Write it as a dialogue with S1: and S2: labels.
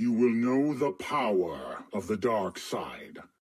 S1: you will know the power of the dark side.